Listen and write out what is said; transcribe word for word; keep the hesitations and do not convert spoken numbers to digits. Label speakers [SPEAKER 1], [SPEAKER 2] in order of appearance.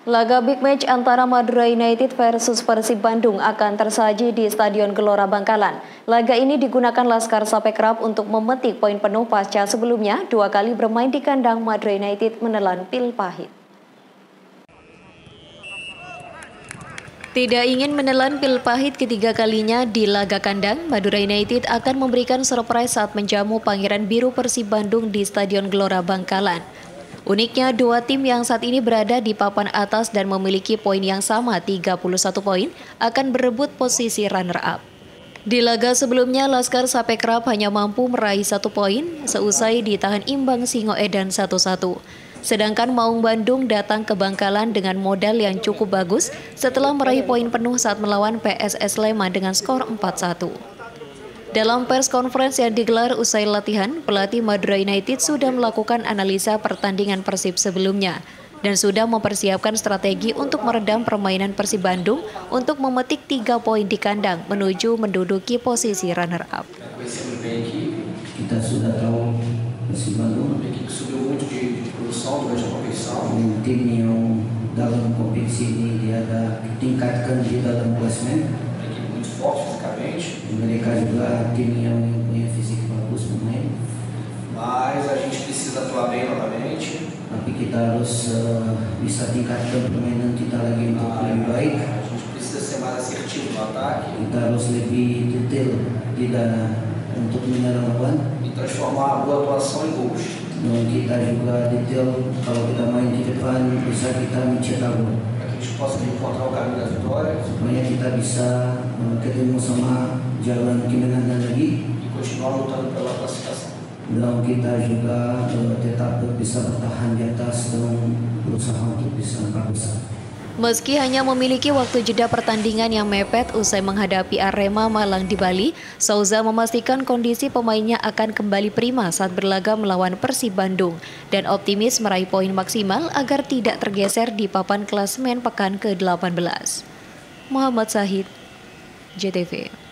[SPEAKER 1] Laga big match antara Madura United versus Persib Bandung akan tersaji di Stadion Gelora Bangkalan. Laga ini digunakan Laskar Sapekraf untuk memetik poin penuh pasca sebelumnya dua kali bermain di kandang Madura United menelan pil pahit. Tidak ingin menelan pil pahit ketiga kalinya di laga kandang, Madura United akan memberikan surprise saat menjamu Pangeran Biru Persib Bandung di Stadion Gelora Bangkalan. Uniknya, dua tim yang saat ini berada di papan atas dan memiliki poin yang sama tiga puluh satu poin akan berebut posisi runner-up. Di laga sebelumnya, Laskar Sapekraf hanya mampu meraih satu poin seusai ditahan imbang Singoedan satu satu. Sedangkan Maung Bandung datang ke Bangkalan dengan modal yang cukup bagus setelah meraih poin penuh saat melawan P S S Sleman dengan skor empat satu. Dalam pers conference yang digelar usai latihan, pelatih Madura United sudah melakukan analisa pertandingan Persib sebelumnya dan sudah mempersiapkan strategi untuk meredam permainan Persib Bandung untuk memetik tiga poin di kandang menuju menduduki posisi runner-up.
[SPEAKER 2] Kita sudah tahu Persib Bandung tim yang dalam kompetisi ini dia ada tingkatkan di dalam klasmen. Mereka juga tim yang punya fisik bagus bermain.
[SPEAKER 3] Mas a gente precisa atuar bem novamente.
[SPEAKER 2] Tapi kita harus uh, bisa tingkatkan permainan kita lagi untuk ah, lebih baik.
[SPEAKER 3] A gente precisa ser mais assertivo no ataque.
[SPEAKER 2] Kita harus lebih detail tidak untuk menyerang lawan.
[SPEAKER 3] E transformar a boa atuação em gols.
[SPEAKER 2] Dan kita juga detail kalau kita main di depan bisa kita mencetak gol.
[SPEAKER 3] Possa encontrar o caminho da vitória,
[SPEAKER 2] supaya kita bisa uh, ketemu sama jalan kemenangan lagi
[SPEAKER 3] e continuar lutando pela classificação.
[SPEAKER 2] Dan kita juga uh, tetap bisa bertahan di atas dan berusaha untuk bisa empat besar.
[SPEAKER 1] Meski hanya memiliki waktu jeda pertandingan yang mepet usai menghadapi Arema Malang di Bali, Souza memastikan kondisi pemainnya akan kembali prima saat berlaga melawan Persib Bandung dan optimis meraih poin maksimal agar tidak tergeser di papan klasemen pekan ke delapan belas. Muhammad Sahid, J T V.